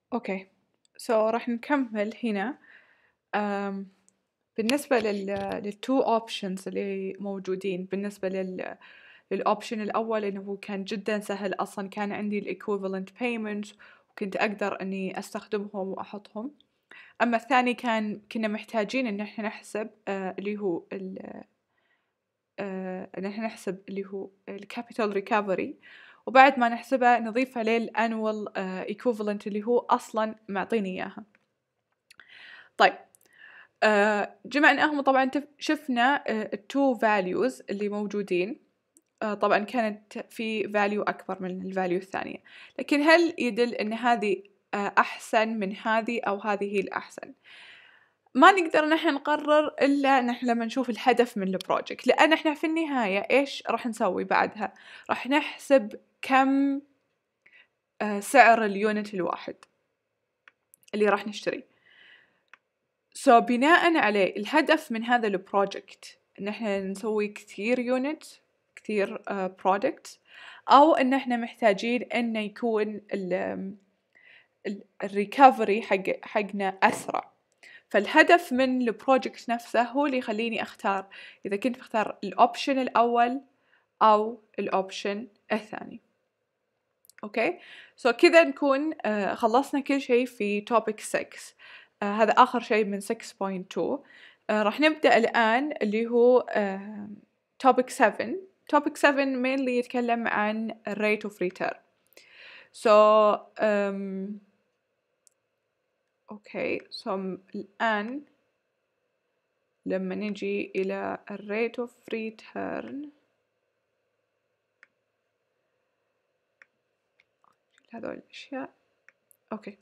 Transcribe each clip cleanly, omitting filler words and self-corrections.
اوكي راح نكمل هنا. بالنسبة للتو اوبشنز اللي موجودين، بالنسبة للاوبشن الاول انه هو كان جدا سهل، اصلا كان عندي الايكويفالنت payments وكنت اقدر اني استخدمهم واحطهم. اما الثاني كنا محتاجين ان احنا نحسب اللي هو ان احنا نحسب اللي هو الكابيتال ريكفري، وبعد ما نحسبه نضيف عليه الانوال ايكوفالنت اللي هو اصلا معطيني اياها. طيب جمعناهم طبعا شفنا التو values اللي موجودين. طبعا كانت في value أكبر من الفاليو الثانية، لكن هل يدل أن هذه أحسن من هذه أو هذه هي الأحسن؟ ما نقدر نحن نقرر إلا نحن لما نشوف الهدف من البروجكت، لأن احنا في النهاية إيش راح نسوي بعدها؟ راح نحسب كم سعر اليونت الواحد اللي راح نشتري. بناء عليه الهدف من هذا البروجكت ان احنا نسوي كثير يونت، كثير برودكت، او ان احنا محتاجين انه يكون الريكفري حقنا اسرع. فالهدف من البروجكت نفسه هو اللي يخليني اختار اذا كنت بختار الاوبشن الاول او الاوبشن الثاني. اوكي كذا نكون خلصنا كل شيء في توبيك 6. هذا آخر شيء من 6.2. راح نبدأ الآن اللي هو topic 7. topic 7 mainly يتكلم عن rate of return. الآن لما نجي إلى rate of return، هذول الأشياء. أوكي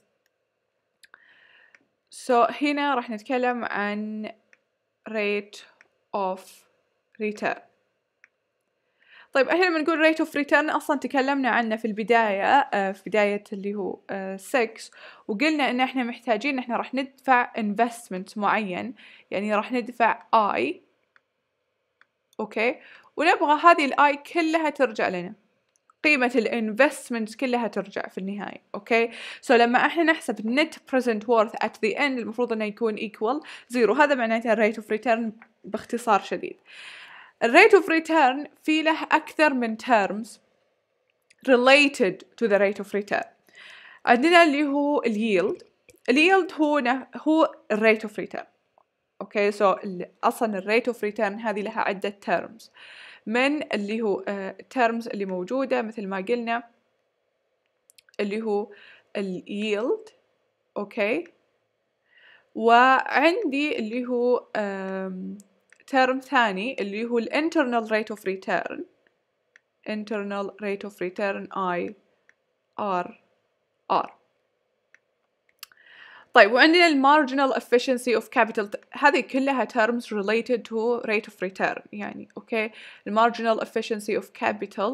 هنا راح نتكلم عن rate of return. طيب احنا لما نقول rate of return اصلا تكلمنا عنه في البداية، في بداية اللي هو 6، وقلنا ان احنا محتاجين احنا راح ندفع investment معين، يعني راح ندفع I. اوكي ونبغى هذه الآي كلها ترجع لنا، قيمة الانفستمنت كلها ترجع في النهاية. اوكي لما احنا نحسب net present worth at the end المفروض انه يكون equal 0. هذا معناته rate of return باختصار شديد. الريت اوف ريتيرن في له أكثر من terms related to the rate of return. عندنا اللي هو الييلد هو الريت اوف ريتيرن. اوكي اصلا الريت اوف ريتيرن هذه لها عدة terms، من اللي هو terms اللي موجودة مثل ما قلنا اللي هو الييلد. اوكي وعندي اللي هو term ثاني اللي هو internal rate of return. internal rate of return IRR. طيب وعندنا marginal efficiency of capital، هذه كلها terms related to rate of return يعني. اوكي marginal efficiency of capital،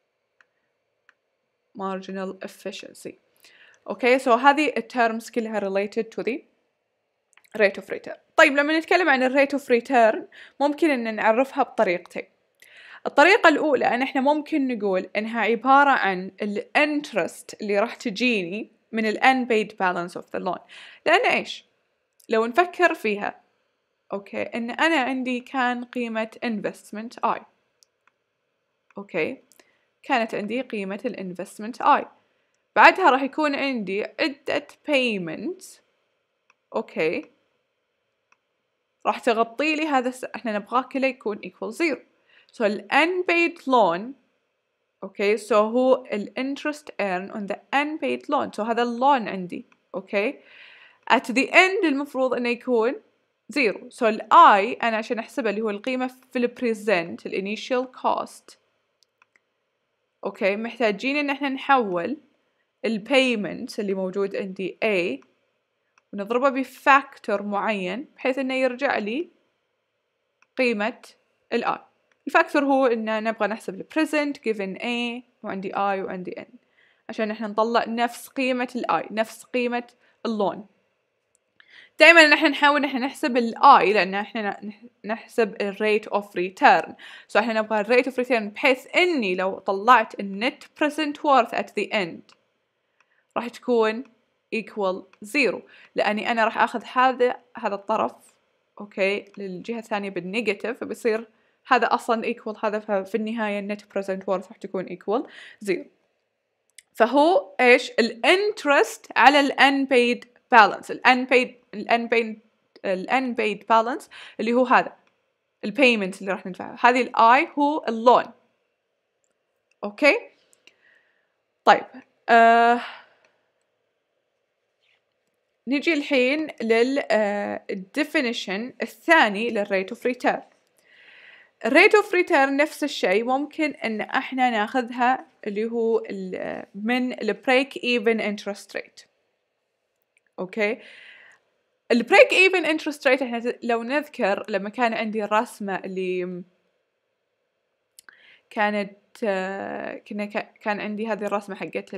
marginal efficiency. اوكي هذه التيرمز كلها related to the rate of return. طيب لما نتكلم عن الريت اوف ريتيرن ممكن ان نعرفها بطريقتين. الطريقة الأولى أن احنا ممكن نقول إنها عبارة عن الانترست اللي راح تجيني من ال unpaid balance of the loan. لأن إيش؟ لو نفكر فيها، أوكي إن أنا عندي كان قيمة investment I. أوكي كانت عندي قيمة الانفستمنت I، بعدها راح يكون عندي عدة payments. أوكي راح تغطي لي هذا احنا نبغاه كله يكون equal 0. ال unpaid loan، اوكي هو ال interest earned on the unpaid loan. هذا اللون عندي. اوكي at the end المفروض انه يكون 0. ال I انا عشان احسبها اللي هو القيمة في ال present ال initial cost. اوكي محتاجين ان احنا نحول ال payment اللي موجود عندي A ونضربه بفاكتور معين بحيث انه يرجع لي قيمة ال I. الفاكتور هو إن نبغى نحسب ال present given A وعندي I وعندي N عشان إحنا نطلع نفس قيمة ال I، نفس قيمة اللون. دائما نحن نحاول إحنا نحسب ال I لأن إحنا نحسب ال rate of return. إحنا نبغى ال rate of return بحيث إني لو طلعت ال net present worth at the end راح تكون equal 0 لأني أنا راح أخذ هذا الطرف أوكي للجهة الثانية بالنيجاتيف، فبصير هذا أصلا equal هذا، ففي النهاية net present worth راح تكون equal 0. فهو إيش الانترست على الانبيد بالانس، الانبيد بالانس اللي هو هذا البيمنت اللي راح ندفعه، هذه الاي هو اللون. اوكي طيب نجي الحين للديفينيشن الثاني للريت اوف ريتيرن. الريت اوف ريتيرن نفس الشيء ممكن ان احنا ناخذها اللي هو من البريك ايفن انترست ريت. اوكي البريك ايفن انترست ريت احنا لو نذكر لما كان عندي الرسمه اللي كانت كان عندي هذه الرسمه حقت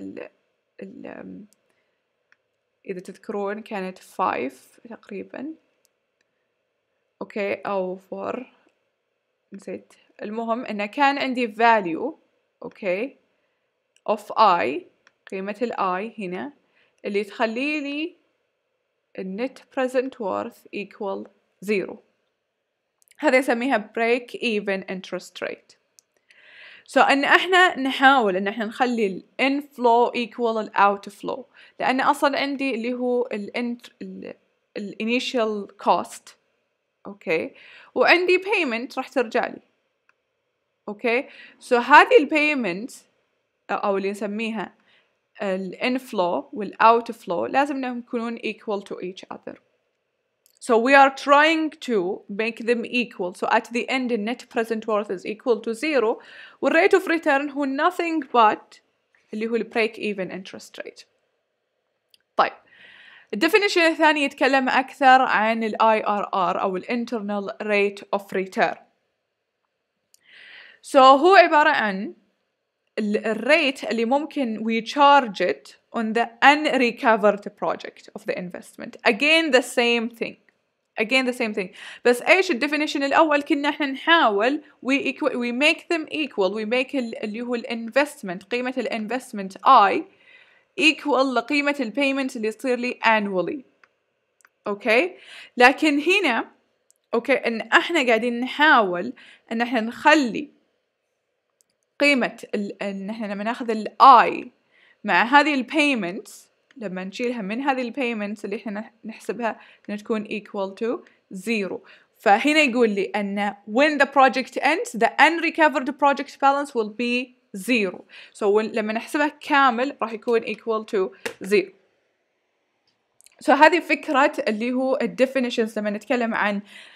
اذا تذكرون كانت 5 تقريبا اوكي او 4 نسيت، المهم انه كان عندي value اوكي of I، قيمة الI هنا اللي تخلي لي النت present worth equal 0، هذا يسميها break even interest rate. ان احنا نحاول ان احنا نخلي ال inflow equal ال outflow، لان اصلا عندي اللي هو ال initial cost اوكي وعندي payment راح ترجع لي اوكي. هذه البيمنت او اللي نسميها الانفلو والاوتفلو لازم انهم يكونون equal to each other. So we are trying to make them equal. So at the end the net present worth is equal to 0 والrate of return هو nothing but اللي هو break even interest rate. طيب الديفينيشن الثاني يتكلم أكثر عن ال IRR أو ال internal rate of return. So هو عبارة عن الريت اللي ممكن we charge it on the unrecovered project of the investment. Again the same thing. بس ايش الديفينيشن الاول كنا احنا نحاول we make them equal، we make اللي هو الانفستمنت قيمة الانفستمنت I equal لقيمة البيمنت اللي يصير لي annually. اوكي لكن هنا اوكي ان احنا قاعدين نحاول ان احنا نخلي قيمة ان احنا لما ناخذ I مع هذه البيمنتس لما نشيلها من هذه البيمنتس اللي احنا نحسبها انها تكون equal to 0. فهنا يقول لي ان when the project ends the unrecovered project balance will be 0. So لما نحسبها كامل راح يكون equal to 0. So هذه فكرة اللي هو definitions لما نتكلم عن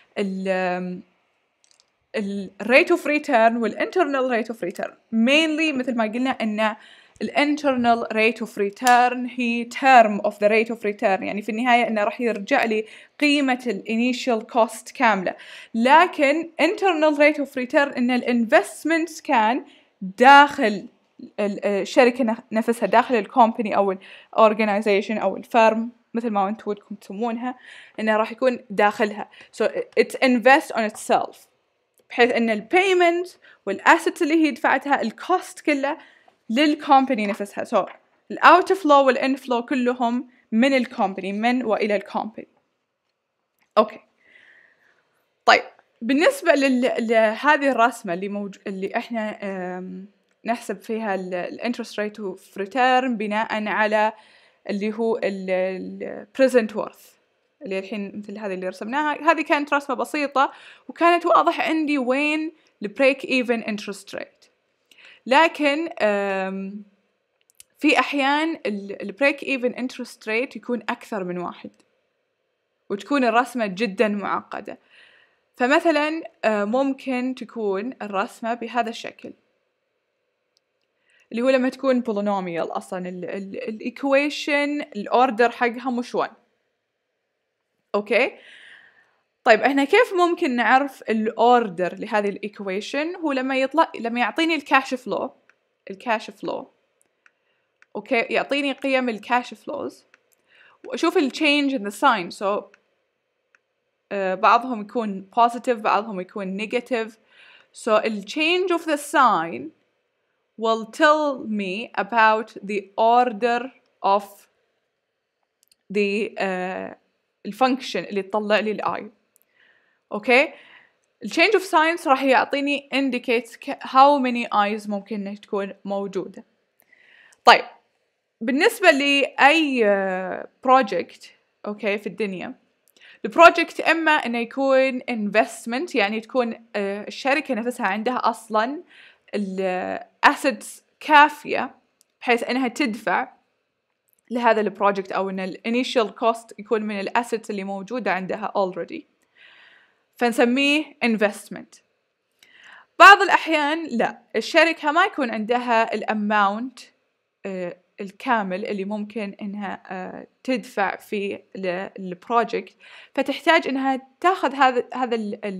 rate of return internal rate of return. Mainly مثل ما قلنا ان internal rate of return هي term of the rate of return، يعني في النهاية انه راح يرجع لي قيمة initial cost كاملة. لكن internal rate of return ان الانفستمنت كان داخل الشركة نفسها، داخل الكومباني او الاورجنايزيشن او الفيرم مثل ما انتم ودكم تسمونها، انه راح يكون داخلها. So it invests on itself، بحيث ان البيمنت والاسيتس اللي هي دفعتها الكوست كله للكومباني نفسها. So الاوت فلو والانفلو كلهم من الكومباني، من والى الكومباني. اوكي طيب بالنسبه لهذه الرسمه اللي احنا نحسب فيها الانترست ريت اوف ريتيرن بناء على اللي هو البريزنت وورث اللي الحين مثل هذه اللي رسمناها. هذه كانت رسمة بسيطة وكانت واضح عندي وين البريك ايفن انترست ريت، لكن في أحيان البريك ايفن انترست ريت يكون أكثر من واحد وتكون الرسمة جدا معقدة. فمثلا ممكن تكون الرسمة بهذا الشكل اللي هو لما تكون بولينوميال أصلا الإيكويشن الأوردر حقها مش 1. أوكي طيب احنا كيف ممكن نعرف الأوردر لهذه الإيكويشن؟ هو لما يعطيني الكاش فلو أوكي يعطيني قيم الكاش فلوز وأشوف change in the sign. So بعضهم يكون positive بعضهم يكون negative. So change of the sign will tell me about the order of الفانكشن اللي تطلع لي الاي. اوكي، التشينج اوف ساينس راح يعطيني indicate how many eyes ممكن انها تكون موجودة. طيب بالنسبة لأي بروجكت اوكي في الدنيا، البروجكت اما انه يكون investment، يعني تكون الشركة نفسها عندها اصلا الاسيتس كافية بحيث انها تدفع لهذا البروجكت، او ان الانيشال كوست يكون من الاسيتس اللي موجودة عندها already، فنسميه investment. بعض الأحيان لا، الشركة ما يكون عندها الأماونت الكامل اللي ممكن إنها تدفع فيه للبروجكت، فتحتاج إنها تاخذ هذا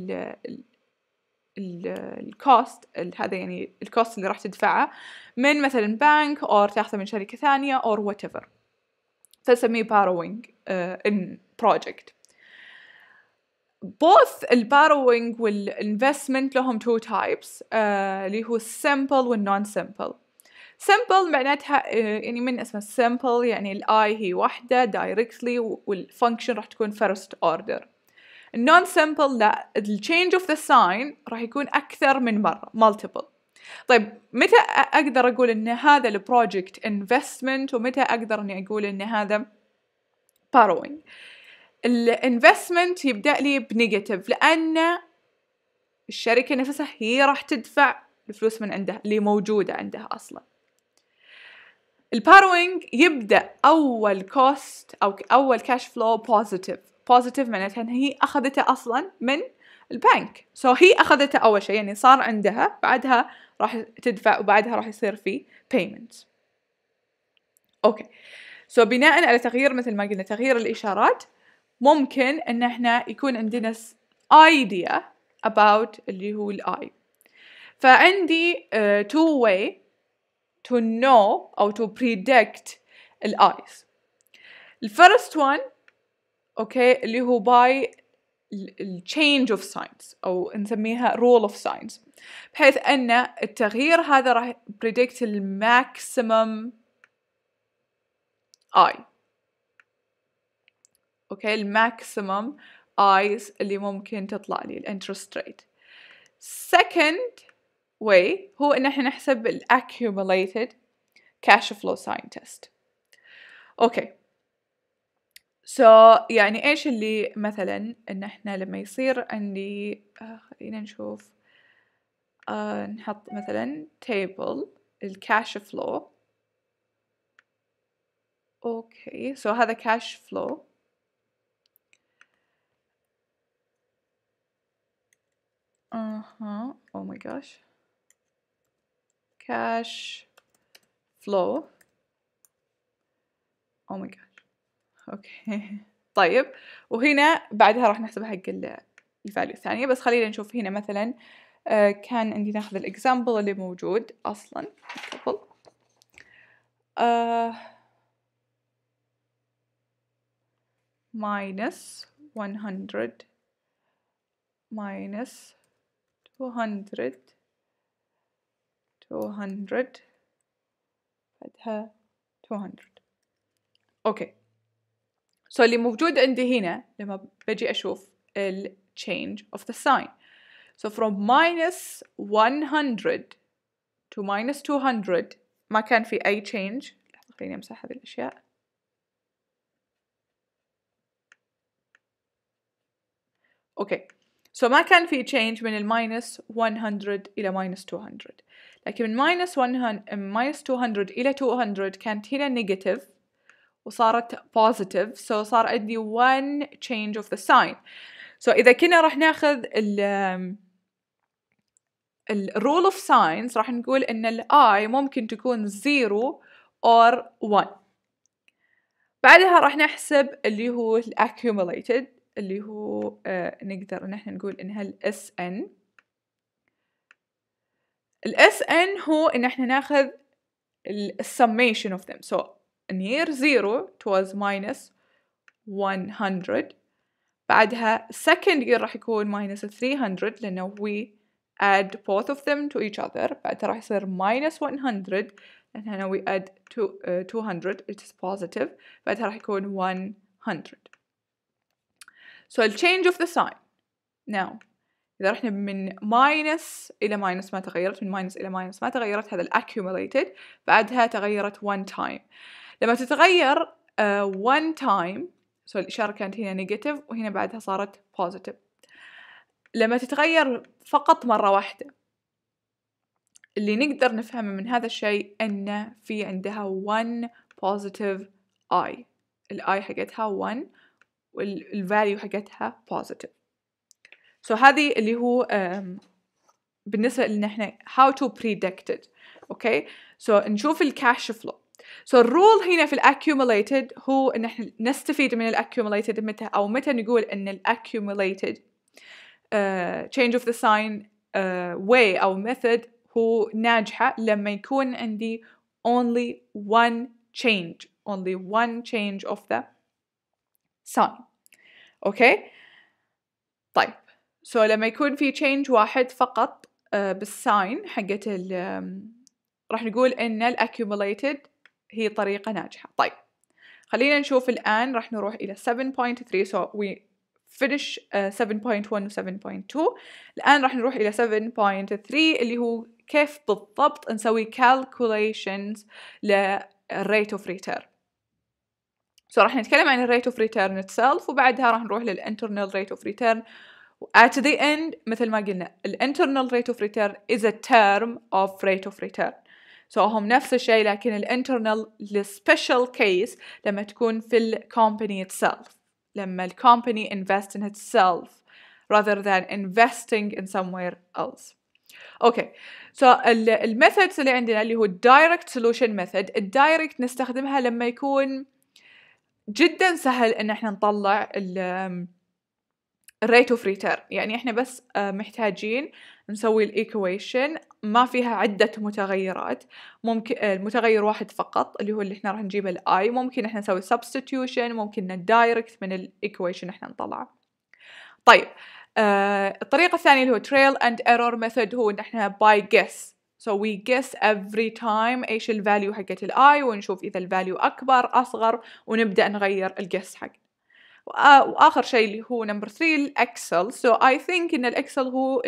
الكوست، هذا يعني الكوست اللي راح تدفعه من مثلا بنك أو تاخذه من شركة ثانية أو whatever، فنسميه borrowing in project. both الباروينج والinvestment لهم two types، اللي هو simple والnon simple. simple معناتها يعني من اسمه simple يعني الاي هي واحدة directly والfunction راح تكون first order. non simple لا، change of the sign راح يكون أكثر من مرة multiple. طيب متى أقدر أقول إن هذا البروجكت investment ومتى أقدر إني أقول إن هذا borrowing؟ الانفستمنت يبدأ لي بنيجاتيف لأن الشركة نفسها هي راح تدفع الفلوس من عندها اللي موجودة عندها أصلا. الباروينج يبدأ أول كوست أو أول كاش فلو بوزيتيف معناتها إن هي أخذته أصلا من البنك، هي أخذته أول شيء يعني صار عندها، بعدها راح تدفع وبعدها راح يصير في payments. أوكي، بناء على تغيير مثل ما قلنا تغيير الإشارات ممكن إن إحنا يكون عندنا idea about اللي هو الI. فعندي two way to know أو to predict الIs. first one أوكي اللي هو by change of signs أو نسميها rule of signs، بحيث أن التغيير هذا راح predict maximum I. اوكي، الماكسيمم ايز اللي ممكن تطلع لي الانترست ريت. second way هو ان احنا نحسب الاكيوميليتد كاش فلو ساين تيست. اوكي، يعني ايش اللي مثلا ان احنا لما يصير عندي خلينا نشوف نحط مثلا table الكاش فلو. اوكي، هذا كاش فلو. oh my gosh cash flow oh my gosh اوكي طيب، وهنا بعدها راح نحسب حق الفاليو الثانية، بس خلينا نشوف هنا مثلا كان عندي ناخذ الاكزامبل اللي موجود اصلا قبل minus 100 minus 200 بعدها 200. اوكي، اللي موجود عندي هنا لما بجي اشوف ال change of the sign. from minus 100 to minus 200 ما كان في اي change. خليني امسح هذه الاشياء. اوكي، ما كان في change من الماينس 100 إلى minus 200، لكن من minus 200 إلى 200 كانت هنا negative وصارت positive، صار عندي one change of the sign. إذا كنا راح ناخذ ال rule of signs راح نقول إن ال I ممكن تكون 0 or 1. بعدها راح نحسب اللي هو ال accumulated اللي هو نقدر إن احنا نقول إنها ال SN. ال SN هو إن احنا ناخذ ال summation of them. in year 0 it was minus 100. بعدها second year راح يكون minus 300 لأنه we add both of them to each other. بعدها راح يصير minus 100 هنا we add 200 it is positive بعدها راح يكون 100. so the change of the sign now إذا رحنا من minus إلى minus ما تغيرت، من minus إلى minus ما تغيرت، هذا ال accumulated بعدها تغيرت one time. لما تتغير one time so الإشارة كانت هنا negative وهنا بعدها صارت positive. لما تتغير فقط مرة واحدة اللي نقدر نفهمه من هذا الشيء أن في عندها one positive I، ال I حقتها 1 وال value حقتها positive. so هذه اللي هو بالنسبة لنا احنا how to predict it. okay so نشوف الكاش فلو. so الرول هنا في الاكيوميليتد هو ان احنا نستفيد من الاكيوميليتد متى او متى نقول ان الاكيوميليتد change of the sign way او method هو ناجحة لما يكون عندي only one change of the sign. okay طيب so لما يكون في change واحد فقط بالساين حقت راح نقول ان الاكيوميليتد هي طريقة ناجحة. طيب خلينا نشوف الآن راح نروح إلى 7.3 so we finish 7.1 و 7.2. الآن راح نروح إلى 7.3 اللي هو كيف بالضبط نسوي calculations للrate of return. so راح نتكلم عن الrate of return itself وبعدها راح نروح للinternal rate of return. at the end مثل ما قلنا internal rate of return is a term of rate of return. so هم نفس الشيء لكن internal special case لما تكون في company itself، لما company invest in itself rather than investing in somewhere else. okay so methods اللي عندنا اللي هو direct solution method. الدايركت نستخدمها لما يكون جدا سهل ان احنا نطلع rate of return، يعني احنا بس محتاجين نسوي الايكويشن ما فيها عدة متغيرات، ممكن المتغير واحد فقط اللي هو اللي احنا راح نجيبه الاي، ممكن احنا نسوي substitution، ممكن ندايركت من الايكويشن احنا نطلعه. طيب الطريقة الثانية اللي هو trail and error method هو ان احنا by guess. so we guess every time ايش الفاليو حقت الاي ونشوف اذا الفاليو اكبر اصغر ونبدأ نغير الجس حقنا. وآخر شيء اللي هو نمبر 3 الإكسل. so I think إن الإكسل هو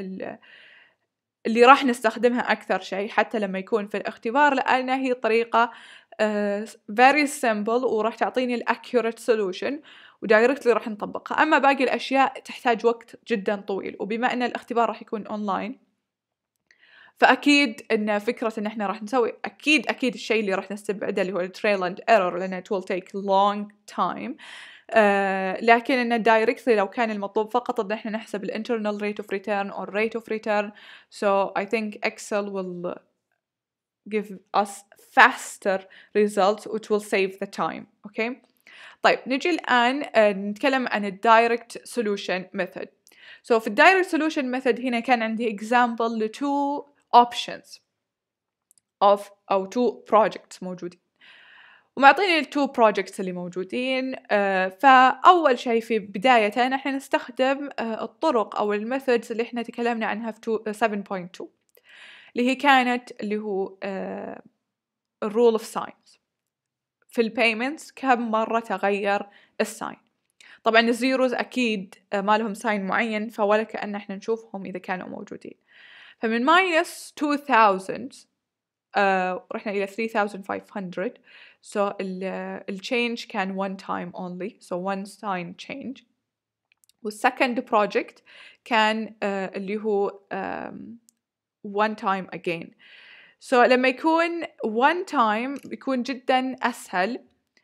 اللي راح نستخدمها أكثر شيء حتى لما يكون في الاختبار، لأن هي طريقة very simple وراح تعطيني الأكيوريت solution ودايركتلي راح نطبقها. أما باقي الأشياء تحتاج وقت جدا طويل، وبما أن الاختبار راح يكون أونلاين فأكيد إن فكرة إن إحنا راح نسوي أكيد الشيء اللي راح نستبعده اللي هو التريل أند ايرور لأنه it will take long time. لكن إن دايركتلي لو كان المطلوب فقط إن إحنا نحسب الانترنال rate of return or rate of return so I think Excel will give us faster results which will save the time. okay طيب نجي الآن نتكلم عن الدايركت solution method. so في الدايركت solution method هنا كان عندي example ل two options of أو two projects موجودين ومعطيني ال two projects اللي موجودين. فأول شيء في بداية نحن نستخدم الطرق أو الميثودز اللي احنا تكلمنا عنها في 7.2 اللي هي كانت اللي هو الرول اوف ساينز. في البيمنتس كم مرة تغير الساين. طبعا الزيروز أكيد ما لهم ساين معين فولا كأن احنا نشوفهم إذا كانوا موجودين. فمن minus 2000 رحنا إلى 3500 so ال change كان one time only so one sign change. والsecond project كان اللي هو one time again. so لما يكون one time بيكون جدا أسهل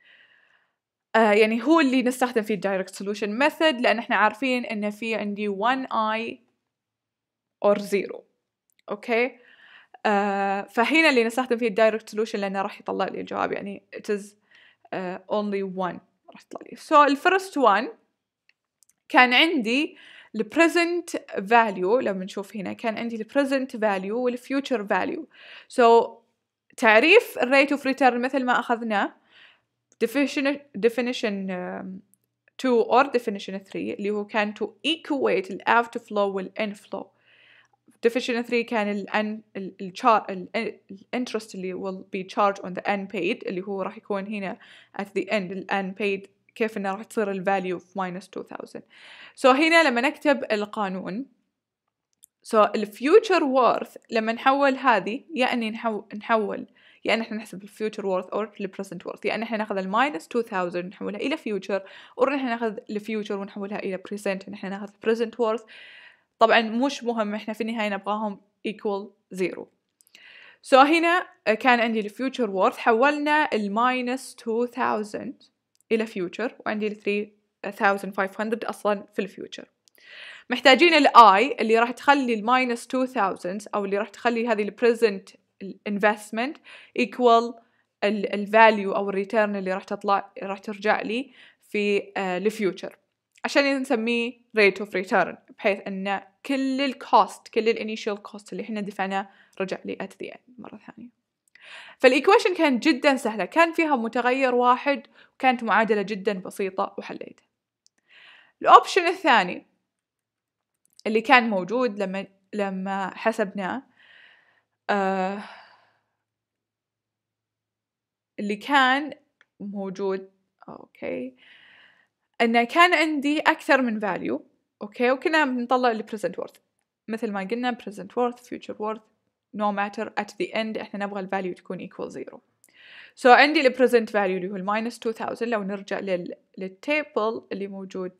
يعني هو اللي نستخدم فيه direct solution method لأن احنا عارفين إن في عندي one I or zero. okay فهنا اللي نستخدم فيه الدايركت سولوشن لأنه راح يطلع لي الجواب يعني it is only one راح يطلع لي. so الفيرست one كان عندي ال present value لما نشوف هنا كان عندي ال present value وال future value. so تعريف rate of return مثل ما أخذناه definition 2 or definition 3 اللي هو كان to equate ال outflow وال inflow definition 3 كان الانترست اللي will be charged on the unpaid اللي هو راح يكون هنا at the end unpaid كيف إنه راح تصير الفاليو في minus 2000. so هنا لما نكتب القانون so الفيوتشر worth لما نحول هذه يعني نحول يعني احنا نحسب الفيوتشر worth or البريزنت worth يعني احنا ناخذ الماينس 2000 نحولها الى فيوتشر or احنا ناخذ الفيوتشر ونحولها الى بريزنت احنا ناخذ present worth. طبعا مش مهم احنا في النهاية نبغاهم equal 0. so هنا كان عندي الفيوتشر worth حولنا الماينس 2000 الى فيوتشر وعندي ال 3500 اصلا في الفيوتشر. محتاجين الاي اللي راح تخلي الماينس 2000 او اللي راح تخلي هذه البريزنت investment equal الفاليو او الريتيرن اللي راح ترجع لي في الفيوتشر عشان نسميه rate of return بحيث ان كل الكوست كل الانيشال كوست اللي احنا دفعناه رجع لي at the end مرة ثانية. فالإيكويشن كانت جدا سهلة كان فيها متغير واحد وكانت معادلة جدا بسيطة وحليتها. الأوبشن الثاني اللي كان موجود لما حسبناه اللي كان موجود اوكي انه كان عندي اكثر من فاليو اوكي وكنا بنطلع ال present worth مثل ما قلنا present worth future worth no matter at the end احنا نبغى الفاليو تكون equal 0. so عندي ال present value اللي هو الماينس 2000 لو نرجع للتيبل اللي موجود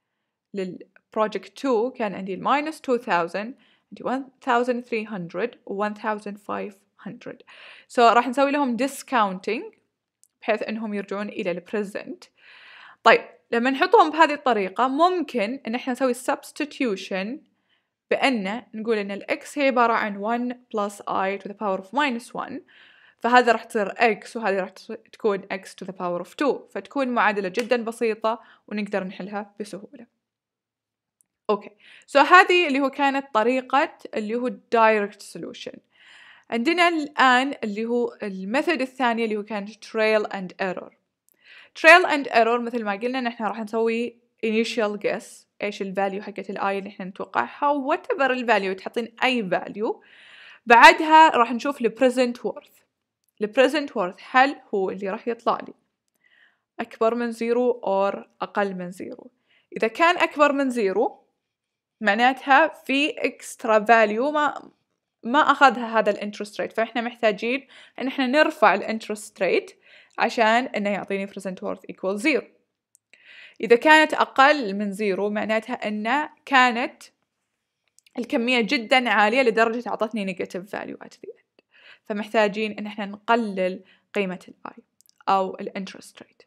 للبروجكت 2 كان عندي الماينس 2000 عندي 1300 و 1500 so راح نسوي لهم discounting بحيث انهم يرجعون الى البريزنت. طيب لما نحطهم بهذه الطريقة ممكن ان احنا نسوي substitution بان نقول ان الاكس هي عبارة عن 1 plus I to the power of minus 1 فهذا راح تصير x وهذه راح تكون x to the power of 2 فتكون معادلة جدا بسيطة ونقدر نحلها بسهولة. اوكي so هذه اللي هو كانت طريقة اللي هو direct solution. عندنا الآن اللي هو الميثود الثانية اللي هو كان trial and error. trial and error مثل ما قلنا نحن راح نسوي initial guess ايش الفاليو حقت الاي اللي احنا نتوقعها whatever الفاليو تحطين اي فاليو بعدها راح نشوف ال present worth. ال present worth هل هو اللي راح يطلع لي أكبر من 0 or أقل من 0. إذا كان أكبر من 0 معناتها في extra value ما أخذها هذا الانترست ريت فإحنا محتاجين إن إحنا نرفع الانترست ريت عشان إنه يعطيني present worth equal 0. إذا كانت أقل من 0 معناتها إن كانت الكمية جدا عالية لدرجة أعطتني negative value at the end فمحتاجين إن إحنا نقلل قيمة الآي أو الانترست ريت.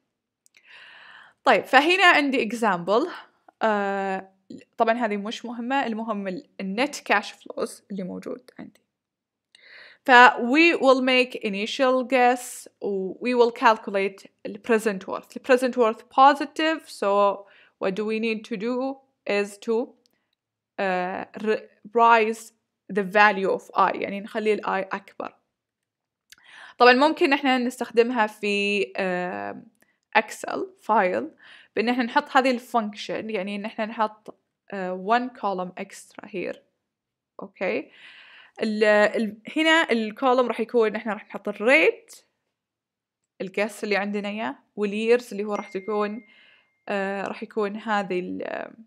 طيب فهنا عندي example طبعا هذه مش مهمة المهم النت كاش فلوز اللي موجود عندي. ف we will make initial guess we will calculate the present worth. The present worth positive so what do we need to do is to raise the value of I يعني نخلي ال I أكبر. طبعا ممكن احنا نستخدمها في Excel file بأن احنا نحط هذه الفانكشن يعني ان احنا نحط one column extra here اوكي. هنا الكولوم راح يكون احنا راح نحط الريت الجس اللي عندنا اياه واليرز اللي هو راح يكون هذه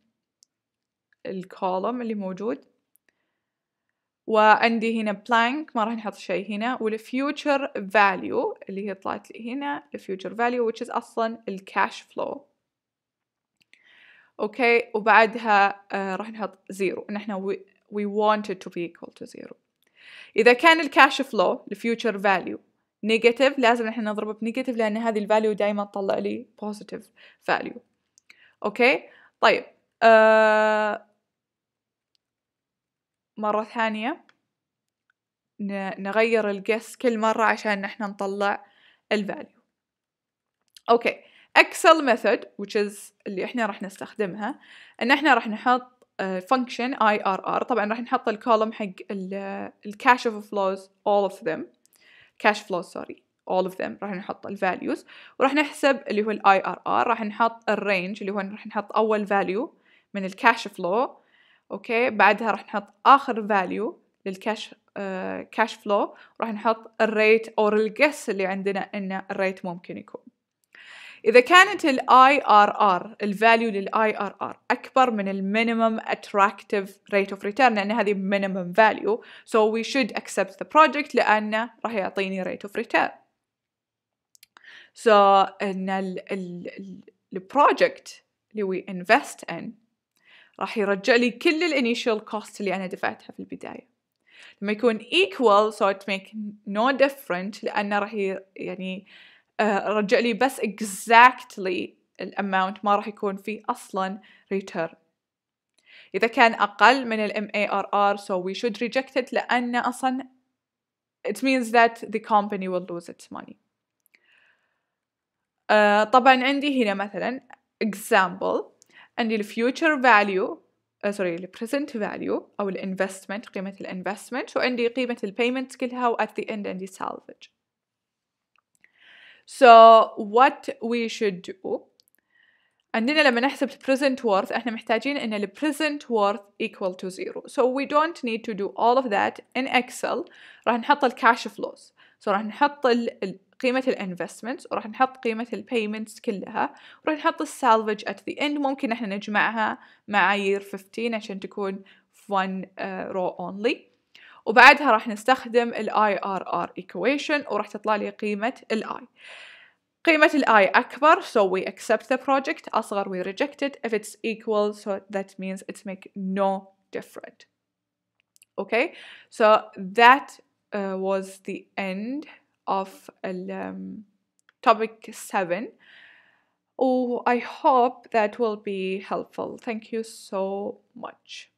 الكولوم اللي موجود وعندي هنا blank ما راح نحط شيء هنا والفيوتشر value اللي هي طلعت لي هنا الفيوتشر value which is أصلا الكاش فلو اوكي وبعدها راح نحط 0 ان احنا we want it to be equal to 0. إذا كان الكاش فلو الفيوتشر value negative لازم احنا نضربه بنيجاتيف لأن هذه الفاليو دائما تطلع لي positive value اوكي. طيب مرة ثانية نغير الجس كل مرة عشان نحن نطلع الفاليو اوكي. Excel method which is اللي احنا راح نستخدمها ان احنا راح نحط function IRR طبعا راح نحط الكولوم حق الcash flows all of them cash flows sorry all of them راح نحط الvalues وراح نحسب اللي هو IRR راح نحط الرينج اللي هو راح نحط أول value من الcash flow اوكي. بعدها راح نحط اخر value للكاش كاش فلو، راح نحط الريت او الجس اللي عندنا ان الريت ممكن يكون. إذا كانت ال IRR الفاليو لل IRR أكبر من ال minimum attractive rate of return، لأن هذه minimum value so we should accept the project لأنه راح يعطيني rate of return. So إن ال project اللي we invest in راح يرجع لي كل ال initial cost اللي أنا دفعتها في البداية. لما يكون equal so it make no different لأنه راح يعني رجع لي بس exactly الاماونت، ما راح يكون فيه أصلا return. إذا كان أقل من ال MARR so we should reject it لأن أصلا it means that the company will lose its money. طبعا عندي هنا مثلا example، عندي ال future value sorry ال present value أو ال investment، قيمة ال investment، وعندي قيمة ال payments كلها، و at the end عندي salvage. So what we should do، عندنا لما نحسب present worth احنا محتاجين ان ال present worth equal to 0. So we don't need to do all of that in Excel. راح نحط ال cash flows. So راح نحط قيمة ال investments، وراح نحط قيمة ال payments كلها، وراح نحط ال salvage at the end. ممكن احنا نجمعها مع year 15 عشان تكون one row only. وبعدها راح نستخدم ال IRR equation وراح تطلع لي قيمة ال I. قيمة ال I أكبر so we accept the project، أصغر we reject it. If it's equal so that means it's make no different. Okay, so that was the end of topic 7. Oh, I hope that will be helpful. Thank you so much.